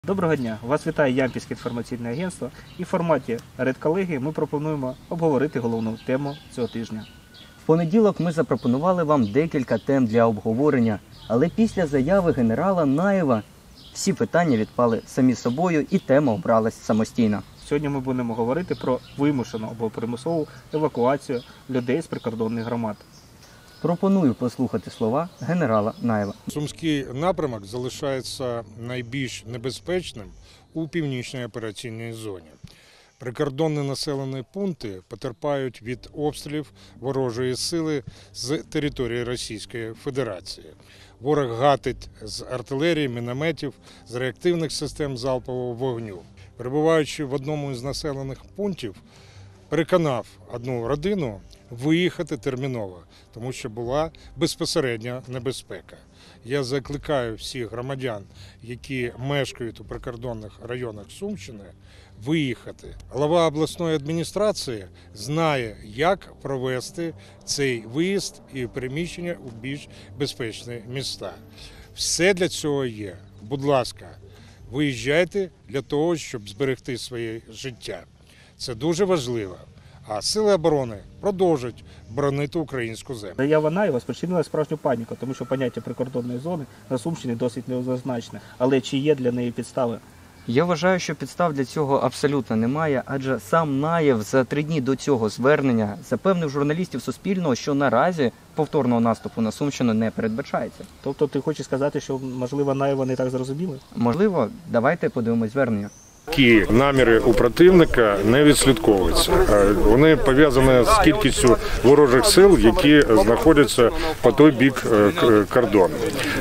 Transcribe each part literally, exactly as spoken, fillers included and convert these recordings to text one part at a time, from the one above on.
Доброго дня! Вас вітає Ямпільське інформаційне агентство, і в форматі редколегії ми пропонуємо обговорити головну тему цього тижня. В понеділок ми запропонували вам декілька тем для обговорення, але після заяви генерала Наєва всі питання відпали самі собою і тема обралась самостійно. Сьогодні ми будемо говорити про вимушену або примусову евакуацію людей з прикордонних громад. Пропоную послухати слова генерала Наєва. Сумський напрямок залишається найбільш небезпечним у північній операційній зоні. Прикордонні населені пункти потерпають від обстрілів ворожої сили з території Російської Федерації. Ворог гатить з артилерії, мінометів, з реактивних систем залпового вогню. Перебуваючи в одному із населених пунктів, переконав одну родину виїхати терміново, тому що була безпосередня небезпека. Я закликаю всіх громадян, які мешкають у прикордонних районах Сумщини, виїхати. Голова обласної адміністрації знає, як провести цей виїзд і переміщення у більш безпечні міста. Все для цього є. Будь ласка, виїжджайте для того, щоб зберегти своє життя. Це дуже важливо. А сили оборони продовжують боронити українську землю. Заява Наєва спричинила справжню паніку, тому що поняття прикордонної зони на Сумщині досить неоднозначне. Але чи є для неї підстави? Я вважаю, що підстав для цього абсолютно немає, адже сам Наєв за три дні до цього звернення запевнив журналістів Суспільного, що наразі повторного наступу на Сумщину не передбачається. Тобто ти хочеш сказати, що, можливо, Наєва не так зрозуміли? Можливо, давайте подивимось звернення. Такі наміри у противника не відслідковуються. Вони пов'язані з кількістю ворожих сил, які знаходяться по той бік кордону.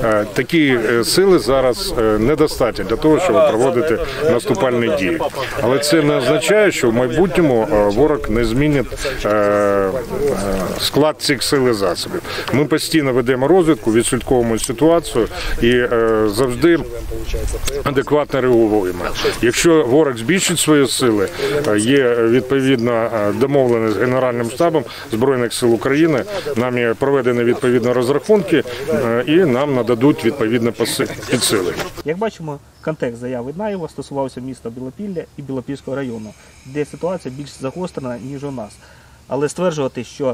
Такі сили зараз недостатньо для того, щоб проводити наступальні дії. Але це не означає, що в майбутньому ворог не змінить склад цих сил і засобів. Ми постійно ведемо розвідку, відслідковуємо ситуацію і завжди адекватно реагуємо. Якщо ворог збільшить свої сили, є відповідна домовленість з Генеральним штабом Збройних сил України, нам є проведені відповідні розрахунки і нам нададуть відповідне підсилення. Як бачимо, контекст заяви Наєва стосувався міста Білопілля і Білопільського району, де ситуація більш загострена, ніж у нас. Але стверджувати, що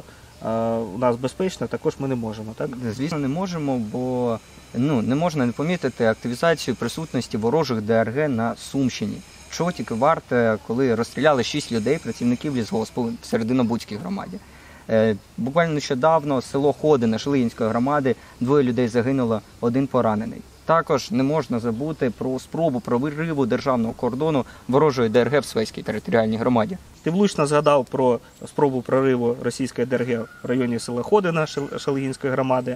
у нас безпечно, також ми не можемо, так? Звісно, не можемо, бо ну, не можна не помітити активізацію присутності ворожих ДРГ на Сумщині. Чого тільки варте, коли розстріляли шість людей, працівників лісгоспу в Серединобудській громаді. Е, буквально нещодавно село Ходине Шилигінської громади, двоє людей загинуло, один поранений. Також не можна забути про спробу прориву державного кордону ворожої ДРГ в Свейській територіальній громаді. Ти влучно згадав про спробу прориву російської ДРГ в районі села Ходина Шилигінської громади.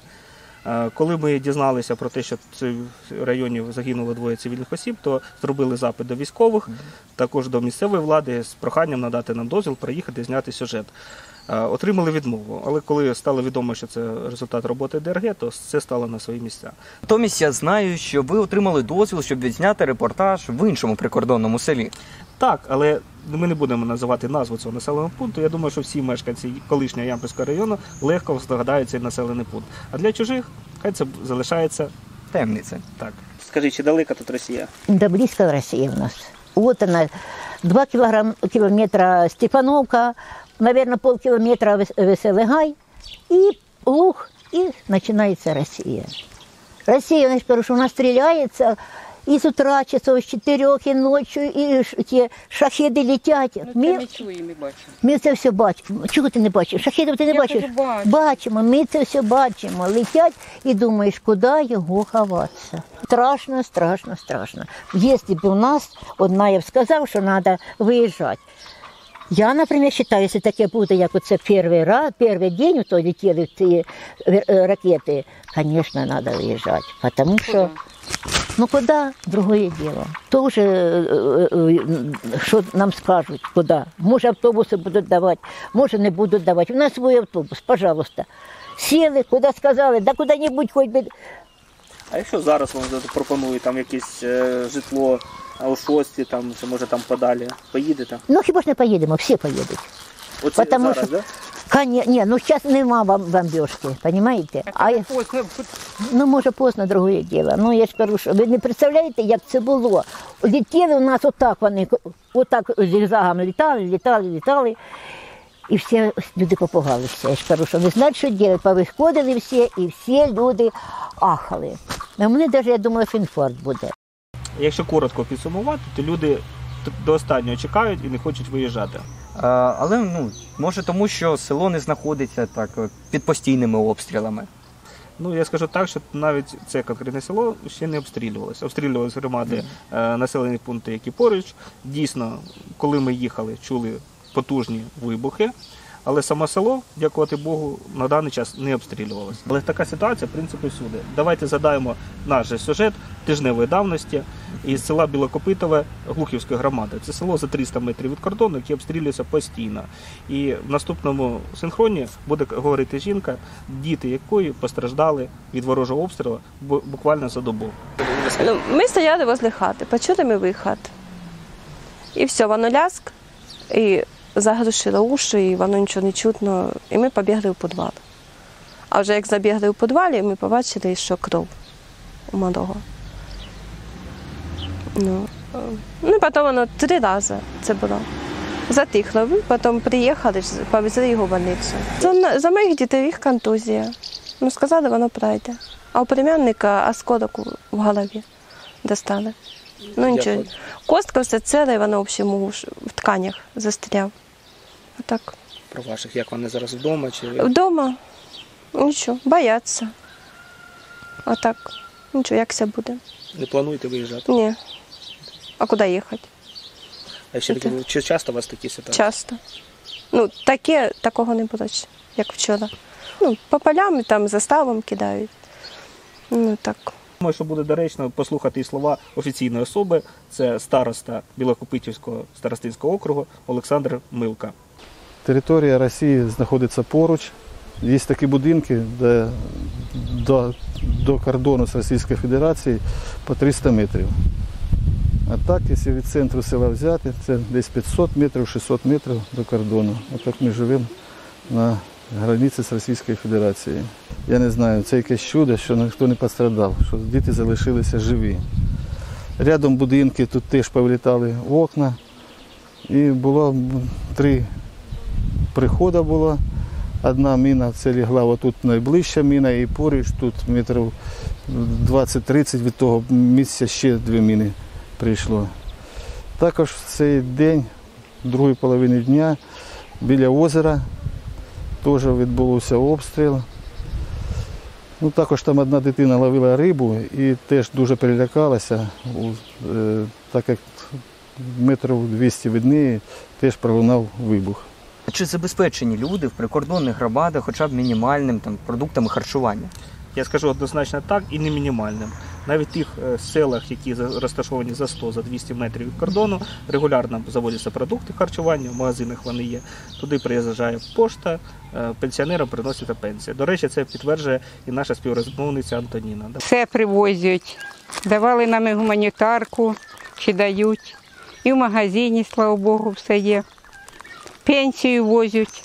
Коли ми дізналися про те, що в районі загинуло двоє цивільних осіб, то зробили запит до військових, також до місцевої влади з проханням надати нам дозвіл приїхати зняти сюжет. Отримали відмову, але коли стало відомо, що це результат роботи ДРГ, то це стало на свої місця. Натомість я знаю, що ви отримали дозвіл, щоб відзняти репортаж в іншому прикордонному селі. Так, але ми не будемо називати назву цього населеного пункту. Я думаю, що всі мешканці колишнього Ямпільського району легко здогадають цей населений пункт. А для чужих хай це залишається таємниця. Так. Скажи, чи далека тут Росія? Да близко Россия у нас. Вот она, два килограмм, километра Степановка, наверное, полкилометра Веселый Гай, и Луг, и начинается Россия. Россия, я скажу, что она стреляется, и с утра часов с четырех, и ночью, и ті шахеди летять. Ну, ми, ми чуємо і бачимо. Ми це все бачимо. Чого ти не бачиш? Шахедів ти не Я бачиш? бачу. Бачимо, ми це все бачимо. Летять і думаєш, куди його ховатися. Страшно, страшно, страшно. Якщо б у нас, от Наєв сказав, що треба виїжджати. Я, наприклад, вважаю, якщо таке буде, як оце перший раз, перший день, то летіли ці ракети, звісно, треба виїжджати. Тому що ну куда? Другое дело. То уже, що нам скажуть, куди. Може автобуси будуть давати, може не будуть давати. У нас свій автобус, пожалуйста. Сіли, куди сказали, да куди-небудь хоч би. А якщо зараз вам пропонують там якесь е, житло у шості, там, чи може там подалі, поїдете? Ну хіба ж не поїдемо, всі поїдуть. Оце Потому зараз, що, да? Коне... Ні, ну зараз нема бом- бомбіжки, розумієте? А... Ну, може, поздно, друге діло. Ну, я ж кажу, що ви не представляєте, як це було. Летіли у нас отак вони, отак зігзагом літали, літали, літали. І всі люди попугалися. Я ж кажу, що не знають, що робити. Повиходили всі, і всі люди ахали. А мене навіть, я думала, що інфаркт буде. Якщо коротко підсумувати, то люди до останнього чекають і не хочуть виїжджати. А, але ну, може тому, що село не знаходиться так от, під постійними обстрілами. Ну, я скажу так, що навіть це конкретне село ще не обстрілювалося. Обстрілювалися громади, е, населені пункти, які поруч. Дійсно, коли ми їхали, чули потужні вибухи, але саме село, дякувати Богу, на даний час не обстрілювалося. Але така ситуація, в принципі, всюди. Давайте задаємо наш же сюжет тижневої давності із села Білокопитове Глухівської громади. Це село за триста метрів від кордону, яке обстрілюється постійно. І в наступному синхроні буде говорити жінка, діти якої постраждали від ворожого обстрілу бу- буквально за добу. Ну, ми стояли возле хати, почули ми виход. І все, воно ляск, і заглушило уші, і воно нічого не чутно. І ми побігли в підвал. А вже як забігли в підвалі, ми побачили, що кров у малого. Ну, е, ну і потім воно три рази це було. Затихло. Ми потім приїхали, повезли його в больницю. За, за моїх дітей їх контузія. Ну, сказали, воно пройде. А у племянника осколок у- в голові достали. Ну нічого. Костка все ціле, воно в общем уж в тканях застряв. Отак. Про ваших, як вони зараз вдома? Чи Вдома нічого, бояться. А так, нічого, як все буде. не плануєте виїжджати? Ні. А куди їхати? А ще такі, чи часто у вас такі ситуації? Часто. Ну, таке, такого не було, ще, як вчора. Ну, по полям там заставам кидають. Ну так. Думаю, що буде доречно послухати і слова офіційної особи. Це староста Білокопитівського старостинського округу Олександр Милка. Територія Росії знаходиться поруч. Є такі будинки, де до, до кордону з Російською Федерацією по триста метрів. А так, якщо від центру села взяти, це десь п'ятсот метрів, шістсот метрів до кордону. Отак ми живемо на границі з Російською Федерацією. Я не знаю, це якесь чудо, що ніхто не пострадав, що діти залишилися живі. Рядом будинки, тут теж повилітали окна. І було три приходи було. Одна міна це лягла, отут найближча міна, і поруч тут метрів двадцять-тридцять від того місця ще дві міни прийшло. Також в цей день, в другій половині дня, біля озера теж відбувся обстріл. Ну, також там одна дитина ловила рибу і теж дуже перелякалася, е, так як метрів двісті від неї теж пролунав вибух. Чи забезпечені люди в прикордонних громадах хоча б мінімальним там, продуктами харчування? Я скажу однозначно так і не мінімальним. Навіть в тих е, селах, які за- розташовані за сто-двісті метрів від кордону, регулярно заводяться продукти харчування, в магазинах вони є. Туди приїжджає пошта, е, пенсіонерам приносять пенсію. До речі, це підтверджує і наша співрозмовниця Антоніна. Да. Все привозять. Давали нам і гуманітарку, чи дають. І в магазині, слава Богу, все є. Пенсію возять.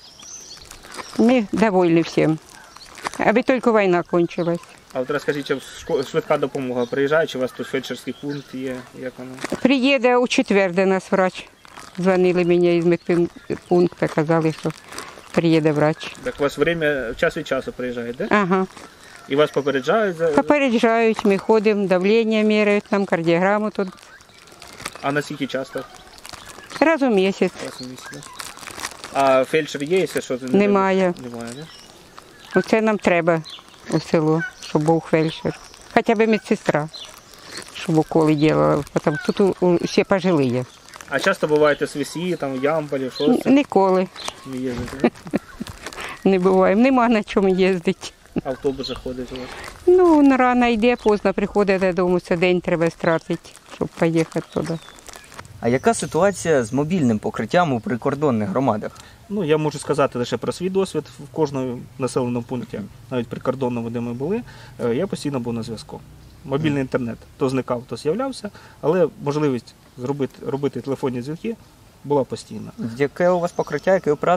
Ми довольні всім. Аби тільки війна кончилась. А от розкажіть, чи шко- швидка допомога приїжджає, чи у вас тут фельдшерський пункт є? Як воно? Приїде у четвер до нас врач. Дзвонили мені із медпункту, казали, що приїде врач. Так у вас время час від часу приїжджає, де? Ага. І вас попереджають, за... Попереджають, ми ходимо, давлення міряють, нам кардіограму тут а наскільки часто? раз у місяць. Раз у місяць, да? А фельдшер є, якщо що? не- Немає. Немає, да? Оце нам треба у село, щоб був фельдшер. Хоча б медсестра, щоб уколи робила. Тому тут у- у- всі пожилі. А часто буваєте свісі, там, в Ямполі, що це? Ніколи Не їздите, да? не буває. Нема на чому їздити. Автобуси ходять у вас. Ну, рано йде, поздно приходить додому, це день треба стратити, щоб поїхати туди. А яка ситуація з мобільним покриттям у прикордонних громадах? Ну, я можу сказати лише про свій досвід. В кожному населеному пункті, навіть прикордонному, де ми були, е, я постійно був на зв'язку. Мобільний інтернет то зникав, то з'являвся, але можливість зробити, робити телефонні дзвінки була постійна. Яке у вас покриття, який оператор?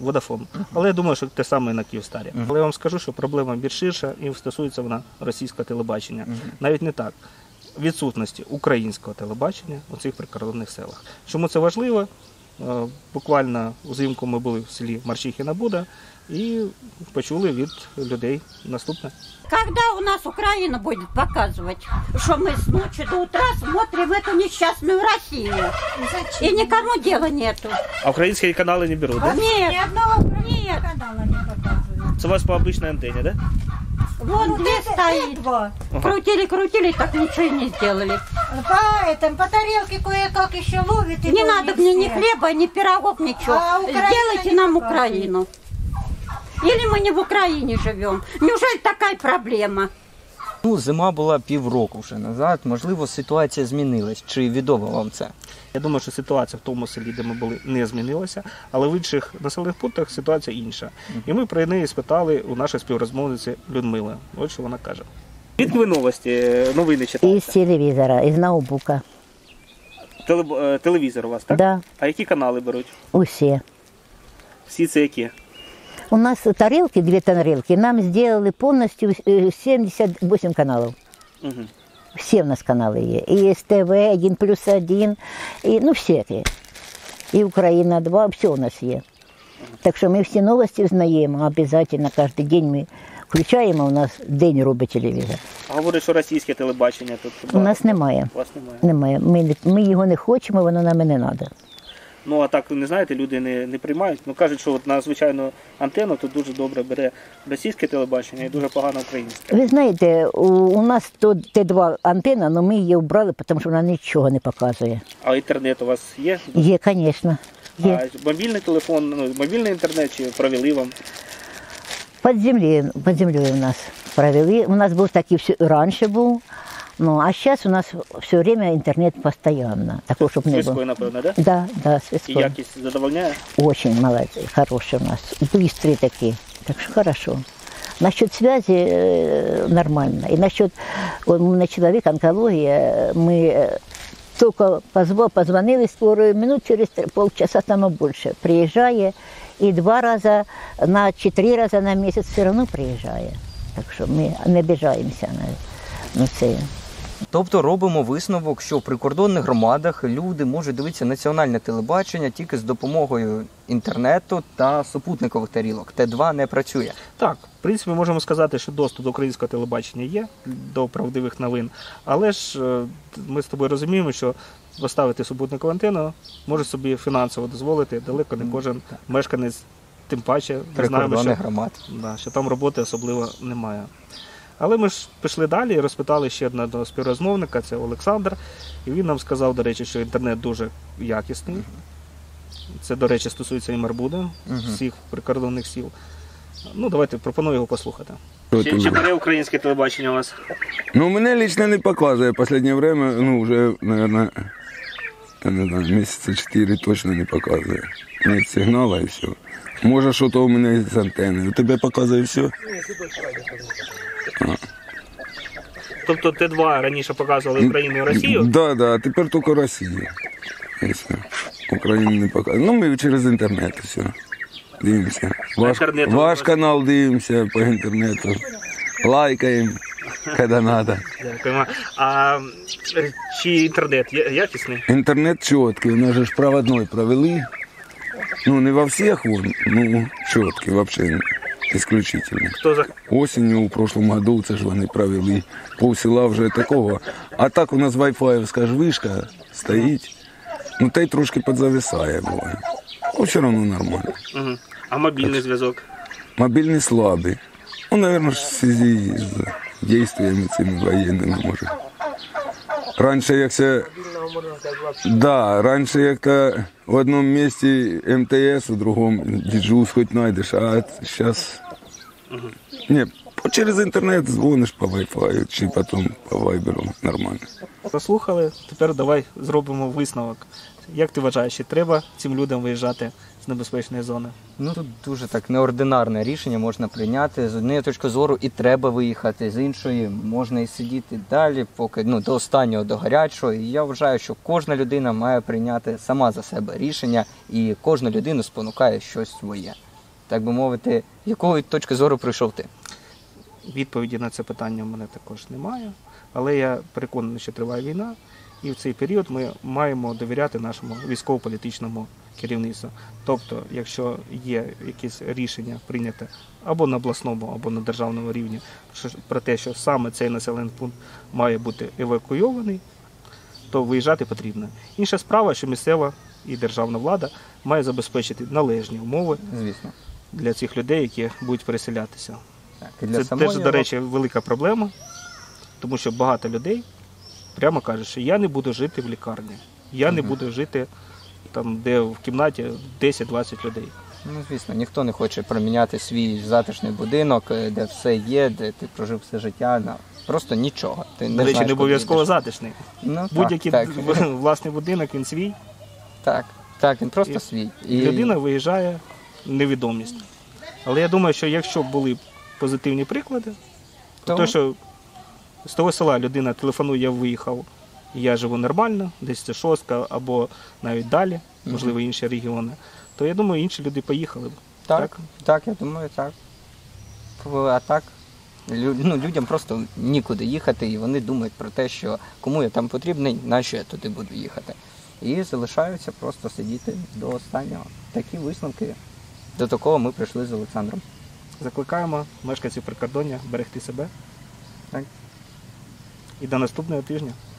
Водафон. Але я думаю, що те саме на Київстарі. Але я вам скажу, що проблема більш ширша і стосується вона російського телебачення. Навіть не так. Відсутності українського телебачення у цих прикордонних селах. Чому це важливо? Буквально взимку ми були в селі Марчихіна Буда і почули від людей наступне. Когда у нас Украина будет показывать, что мы с ночи до утра смотрим эту несчастную Россию? И никому дела нету. А українські канали не беруть, так? Нет, ни одного нет. канала не показывают. Це у вас по обичній антенні, так? Вон две стоит. Крутили, крутили, так ничего и не сделали. По, этом, по тарелке кое-как еще ловит. Не надо мне ни хлеба, ни пирогов, ничего. А Украина Сделайте не нам показывает. Украину. Или мы не в Украине живем? Неужели такая проблема? Ну, зима була півроку вже назад, можливо, ситуація змінилась. Чи відомо вам це? Я думаю, що ситуація в тому селі, де ми були, не змінилася, але в інших населених пунктах ситуація інша. І ми про неї спитали у нашої співрозмовниці Людмили. Ось що вона каже. Звідки ви новості, новини читаєте? Із телевізора, із ноутбука. Теле- Телевізор у вас, так? Да, А які канали беруть? усі. Всі це які? У нас тарелки, две тарелки, нам сделали полностью э, семьдесят восемь каналов. Угу. Все у нас каналы есть. И СТВ, один плюс один, и, ну все эти. И Украина два, все у нас есть. Так що ми всі новості знаємо, обов'язково кожен день ми включаємо, у нас день робить телевізор. А говорять, що російське телебачення тут? У нас немає. У вас немає? Немає. Ми, не- ми його не хочемо, воно нам і не треба. Ну, а так, не знаєте, люди не, не приймають. Ну, кажуть, що от на звичайну антенну тут дуже добре бере російське телебачення і дуже погано українське. Ви знаєте, у, у нас тут Т два антенна, але ми її вбрали, тому що вона нічого не показує. А інтернет у вас є? Є, звісно. Є. А мобільний телефон, ну, мобільний інтернет чи провели вам? Під землею, під землею у нас провели. У нас був такий все, раніше був, ну, а зараз у нас все время інтернет постійно. Такого, щоб не було. Свійською, напевно, так? Да? Да, да, І связской. якість задовольняє? Очень молодцы, хорошие у нас. Быстрые такие. Так что хорошо. Насчет связи э, нормально. И насчет, вот, на человек онкология, мы э, только позвал, позвонили скорую, минут через три- полчаса, там и больше, приезжая, и два раза, на четыре раза на месяц все равно приезжая. Так что мы не обижаемся на, на це. Тобто робимо висновок, що в прикордонних громадах люди можуть дивитися національне телебачення тільки з допомогою інтернету та супутникових тарілок. Т два не працює. Так, в принципі, можемо сказати, що доступ до українського телебачення є, до правдивих новин, але ж е, ми з тобою розуміємо, що поставити супутникову антенну може собі фінансово дозволити далеко не кожен мешканець, тим паче ми знаємо, Прикордонних що, громад. да, що там роботи особливо немає. Але ми ж пішли далі і розпитали ще одного співрозмовника, це Олександр, і він нам сказав, до речі, що інтернет дуже якісний. Це, до речі, стосується і Марбуда, всіх прикордонних сіл. Ну, давайте, пропоную його послухати. Чи, чи бере українське телебачення у вас? Ну, мене лично не показує. В останнє время, ну, вже, мабуть, я не знаю, місяці чотири точно не показує. Нет сигнала і все. Може, що то у мене з антенни. У тебе показує все? Тобто Т два раніше показували Україну і Росію? Так, да, да, тепер тільки Росія. І все. Україну не показує. Ну, ми через інтернет все. Дивимося. Ваш, інтернету ваш ви- канал дивимося по інтернету. Лайкаємо, коли треба. Дякуємо. А е, чи інтернет я- якісний? Интернет четкий, у нас же ж проводной провели. Ну, не во всех, вон, ну, четкий вообще, исключительно. Хто за... Осенью у прошлом году це ж вони провели. Пол села вже такого. А так у нас вайфаївська ж вишка стоїть. Ну, та й трошки підзависає буває. Ну, все одно нормально. Угу. А мобільний зв'язок? Мобільний слабий. Ну, наверное, в связи з дійствами цими воєнними, може. Раніше якся... Да, раніше як-то в одному місці Ем Те Ес, у другому діджус хоч знайдеш, а зараз... Ні, через інтернет дзвониш по вайфаю, чи потім по вайберу, нормально. Послухали, тепер давай зробимо висновок. Як ти вважаєш, чи треба цим людям виїжджати з небезпечної зони? Ну тут дуже так неординарне рішення можна прийняти. З однієї точки зору і треба виїхати, з іншої можна і сидіти далі, поки ну до останнього, до гарячого. І я вважаю, що кожна людина має прийняти сама за себе рішення, і кожна людина спонукає щось своє. так би мовити, якої точки зору прийшов ти? Відповіді на це питання в мене також немає, але я переконаний, що триває війна, і в цей період ми маємо довіряти нашому військово-політичному керівництву. Тобто, якщо є якесь рішення прийняте або на обласному, або на державному рівні про те, що саме цей населений пункт має бути евакуйований, то виїжджати потрібно. Інша справа, що місцева і державна влада має забезпечити належні умови Звісно. для цих людей, які будуть переселятися. Так, і для Це самої теж, до речі, велика проблема, тому що багато людей прямо кажуть, що я не буду жити в лікарні, я не Мгм. буду жити там, де в кімнаті десять-двадцять людей. Ну, звісно, ніхто не хоче проміняти свій затишний будинок, е, де все є, де ти прожив все життя, на просто нічого. Ти не До речі, знаєш, не куди обов'язково йдеш. затишний. Ну, Будь-який так, так. власний будинок, він свій, Так, так, він просто І- свій. і людина виїжджає в невідомість. Але я думаю, що якщо б були позитивні приклади, то, То- те, що з того села людина телефонує, я виїхав, і я живу нормально, десь це Шостка або навіть далі, можливо, інші регіони, то я думаю, інші люди поїхали б. Так, Так? так, я думаю, так. А так, лю- ну, людям просто нікуди їхати, і вони думають про те, що кому я там потрібний, на що я туди буду їхати. І залишаються просто сидіти до останнього. Такі висновки. До такого ми прийшли з Олександром. Закликаємо мешканців прикордоння берегти себе. Так. І до наступного тижня.